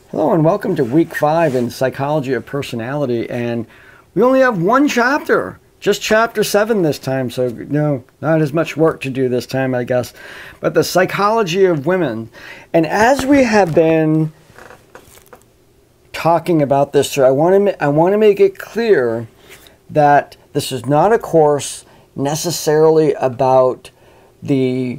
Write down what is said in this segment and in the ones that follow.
Hello and welcome to week 5 in Psychology of Personality, and we only have one chapter, just chapter 7 this time, so no, not as much work to do this time, I guess, but the psychology of women. And as we have been talking about this, I want to make it clear that this is not a course necessarily about the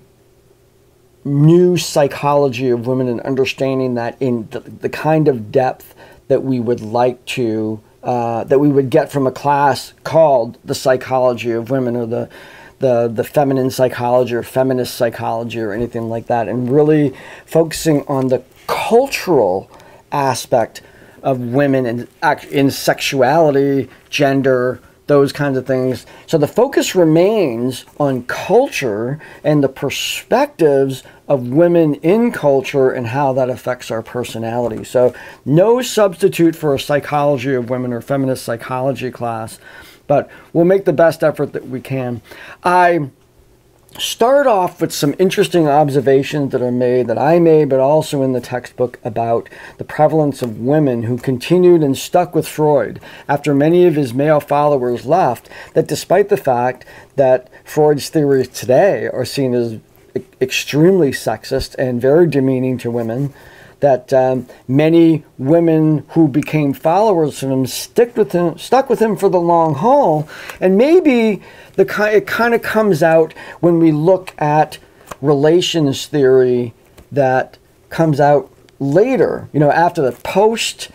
new psychology of women and understanding that in the kind of depth that we would like to, that we would get from a class called the psychology of women, or the feminine psychology or feminist psychology or anything like that, and really focusing on the cultural aspect of women in sexuality, gender, those kinds of things. So the focus remains on culture and the perspectives of women in culture and how that affects our personality. So no substitute for a psychology of women or feminist psychology class, but we'll make the best effort that we can. I start off with some interesting observations that are made, that I made, but also in the textbook, about the prevalence of women who continued and stuck with Freud after many of his male followers left, that despite the fact that Freud's theories today are seen as extremely sexist and very demeaning to women, that many women who became followers of him stuck with him for the long haul. And maybe it kind of comes out when we look at relations theory that comes out later, you know, after the post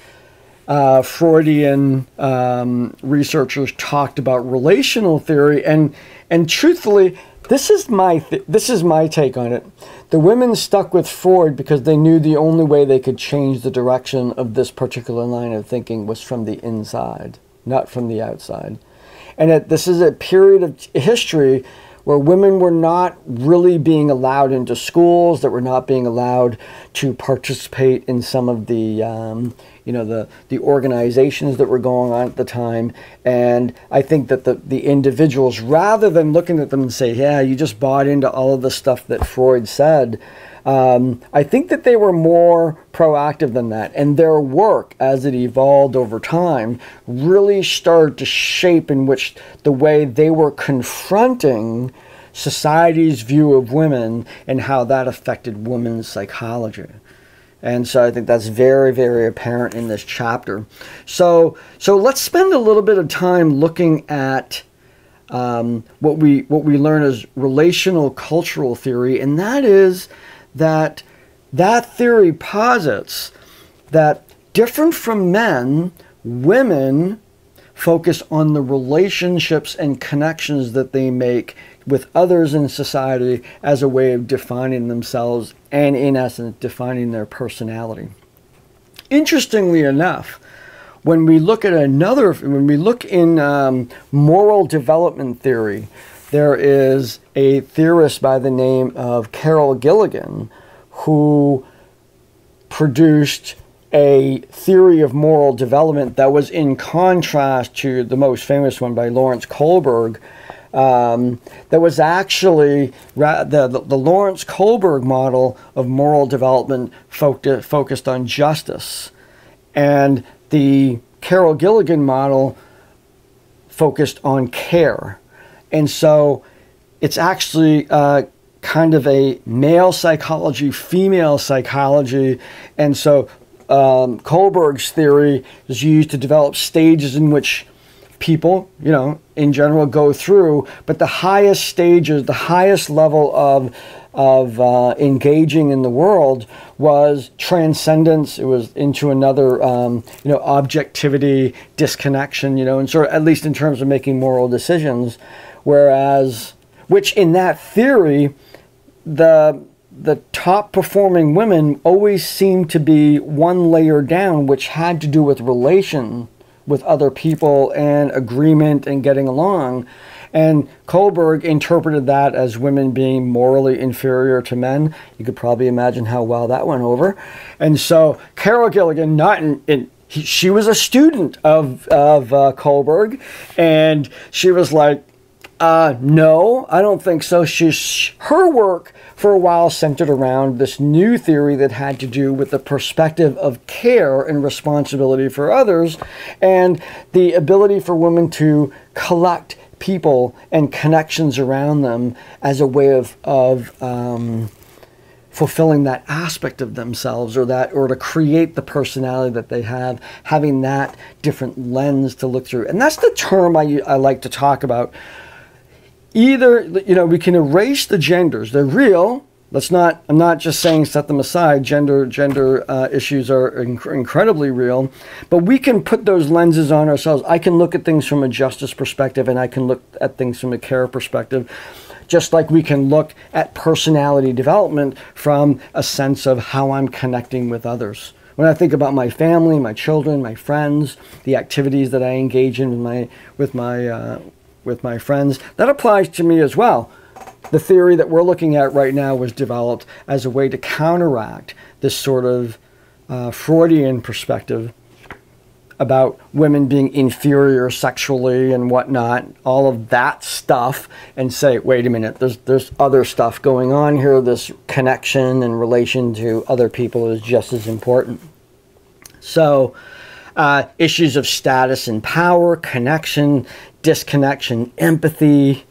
Freudian researchers talked about relational theory, and truthfully, this is my take on it. The women stuck with Freud because they knew the only way they could change the direction of this particular line of thinking was from the inside, not from the outside. And this is a period of history where women were not really being allowed into schools, that were not being allowed to participate in some of the, the organizations that were going on at the time. And I think that the individuals, rather than looking at them and say, yeah, you just bought into all of the stuff that Freud said, I think that they were more proactive than that. And their work, as it evolved over time, really started to shape in which the way they were confronting society's view of women and how that affected women's psychology. And so I think that's very, very apparent in this chapter. So let's spend a little bit of time looking at what we learn as relational cultural theory, and that is that theory posits that, different from men, women focus on the relationships and connections that they make with others in society as a way of defining themselves and, in essence, defining their personality. Interestingly enough, when we look in moral development theory, there is a theorist by the name of Carol Gilligan who produced a theory of moral development that was in contrast to the most famous one by Lawrence Kohlberg. That was actually the Lawrence Kohlberg model of moral development focused on justice, and the Carol Gilligan model focused on care. And so it's actually kind of a male psychology, female psychology. And so Kohlberg's theory is used to develop stages in which people, in general go through, but the highest stages, the highest level of engaging in the world was transcendence. It was into another, objectivity, disconnection, and sort of, at least in terms of making moral decisions. Whereas, which in that theory, the top performing women always seemed to be one layer down, which had to do with relation with other people and agreement and getting along. And Kohlberg interpreted that as women being morally inferior to men. You could probably imagine how well that went over. And so Carol Gilligan, she was a student of Kohlberg, and she was like, No, I don't think so. Her work for a while centered around this new theory that had to do with the perspective of care and responsibility for others, and the ability for women to collect people and connections around them as a way of fulfilling that aspect of themselves, or to create the personality that they have, having that different lens to look through. And that's the term I like to talk about. Either, you know, we can erase the genders. They're real. I'm not just saying set them aside. Gender issues are incredibly real, but we can put those lenses on ourselves. I can look at things from a justice perspective, and I can look at things from a care perspective, just like we can look at personality development from a sense of how I'm connecting with others. When I think about my family, my children, my friends, the activities that I engage in with my friends, that applies to me as well. The theory that we're looking at right now was developed as a way to counteract this sort of Freudian perspective about women being inferior sexually and whatnot, all of that stuff, and say, wait a minute, there's other stuff going on here. This connection and relation to other people is just as important. So issues of status and power, connection, disconnection, empathy,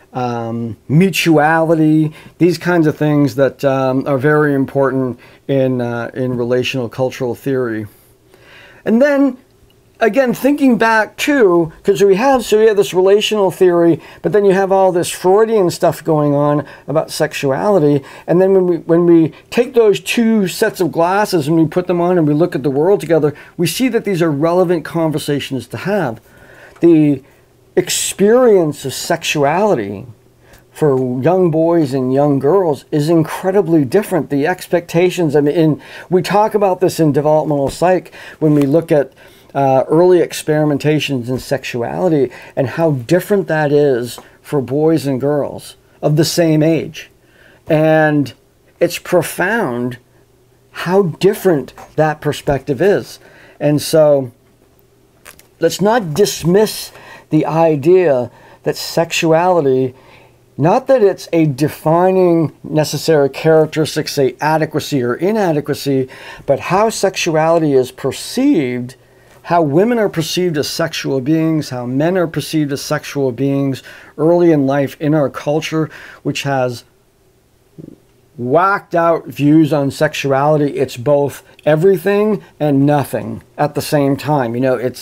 mutuality, these kinds of things that are very important in relational cultural theory. And then again, thinking back too, because we have this relational theory, but then you have all this Freudian stuff going on about sexuality. And then when we take those two sets of glasses and we put them on and we look at the world together, we see that these are relevant conversations to have. The experience of sexuality for young boys and young girls is incredibly different. The expectations, I mean, we talk about this in developmental psych when we look at early experimentations in sexuality and how different that is for boys and girls of the same age. And it's profound how different that perspective is. And so let's not dismiss the idea that sexuality, not that it's a defining necessary characteristic, say adequacy or inadequacy, but how sexuality is perceived, how women are perceived as sexual beings, how men are perceived as sexual beings early in life in our culture, which has whacked out views on sexuality. It's both everything and nothing at the same time. You know, it's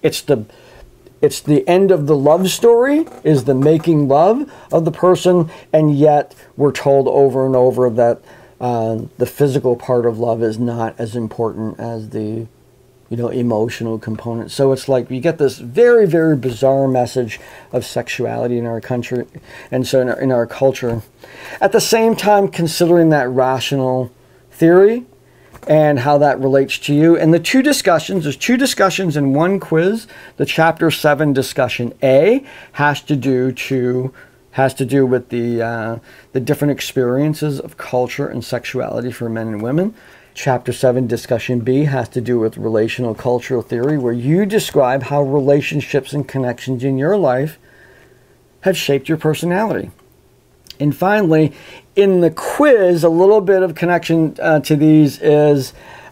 the end of the love story, is the making love of the person, and yet we're told over and over that the physical part of love is not as important as the emotional component. So it's like you get this very, very bizarre message of sexuality in our country, and so in our culture. At the same time, considering that rational theory and how that relates to you. And there's two discussions in one quiz. The Chapter 7 discussion A has to do with the different experiences of culture and sexuality for men and women. Chapter 7 discussion B has to do with relational cultural theory, where you describe how relationships and connections in your life have shaped your personality. And finally, in the quiz, a little bit of connection to these is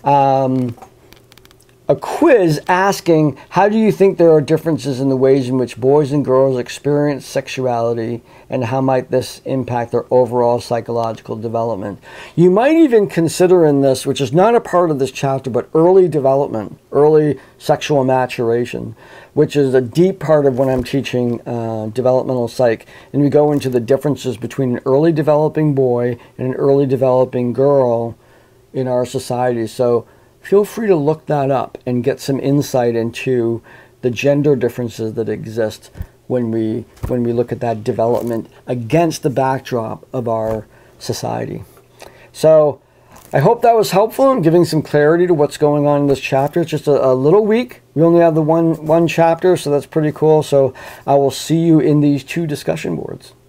a quiz asking, how do you think there are differences in the ways in which boys and girls experience sexuality, and how might this impact their overall psychological development? You might even consider in this, which is not a part of this chapter, but early development, early sexual maturation, which is a deep part of when I'm teaching developmental psych. And we go into the differences between an early developing boy and an early developing girl in our society. So feel free to look that up and get some insight into the gender differences that exist when we look at that development against the backdrop of our society. So I hope that was helpful in giving some clarity to what's going on in this chapter. It's just a little week. We only have the one chapter, so that's pretty cool. So I will see you in these two discussion boards.